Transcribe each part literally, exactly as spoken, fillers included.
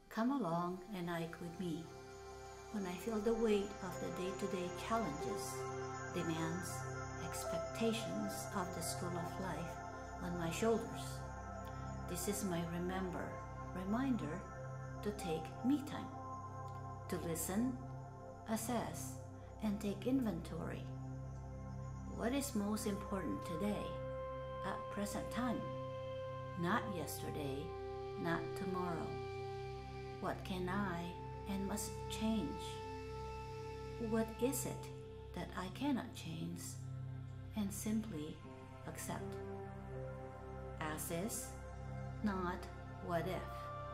Come along and hike with me when I feel the weight of the day-to-day challenges, demands, expectations of the school of life on my shoulders. This is my remember, reminder to take me time, to listen, assess, and take inventory. What is most important today, at present time? Not yesterday, not tomorrow. What can I and must change? What is it that I cannot change and simply accept? As is, not what if.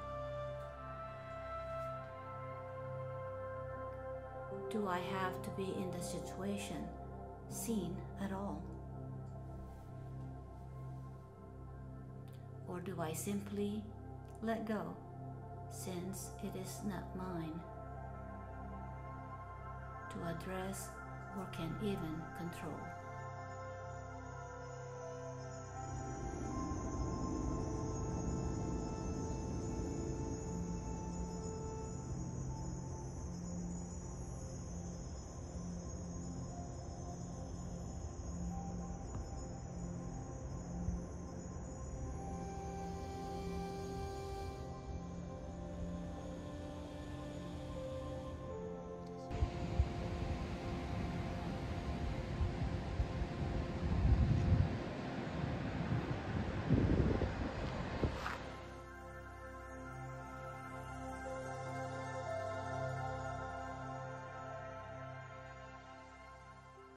Do I have to be in the situation seen at all? Or do I simply let go since it is not mine to address or can even control?